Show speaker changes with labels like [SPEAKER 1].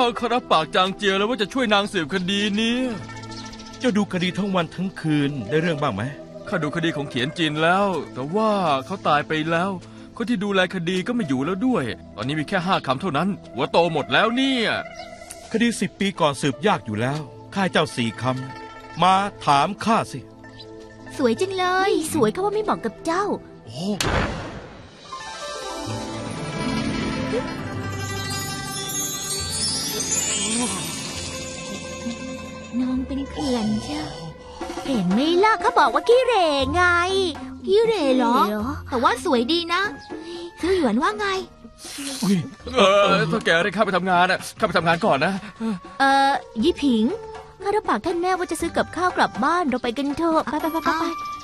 [SPEAKER 1] เขารับปากจางเจียแล้วว่าจะช่วยนางสืบคดีนี้
[SPEAKER 2] เจ้าดูคดีทั้งวันทั้งคืนได้เรื่องบ้างไหม
[SPEAKER 1] ข้าดูคดีของเขียนจีนแล้วแต่ว่าเขาตายไปแล้วคนที่ดูแลคดีก็ไม่อยู่แล้วด้วยตอนนี้มีแค่5 คำเท่านั้นหัวโตหมดแล้วเนี่ย
[SPEAKER 2] คดี10 ปีก่อนสืบยากอยู่แล้วข้าเจ้า4 คำมาถามข้าสิ
[SPEAKER 3] สวยจังเลยสวยเขาว่าไม่เหมาะกับเจ้า
[SPEAKER 2] โอ้
[SPEAKER 3] น้องเป็นเขื่อนเจ้าเห็นไหมล่ะเขาบอกว่าขี้เหร่ไงขี้เหร่เหรอแต่ว่าสวยดีนะซื้อหยวนว่าไง
[SPEAKER 1] ถ้าแกได้ข้าไปทำงานอ่ะข้าไปทำงานก่อนนะ
[SPEAKER 3] ยี่ผิงข้ารับปากท่านแม่ว่าจะซื้อกับข้าวกลับบ้านเราไปกันเถอะไป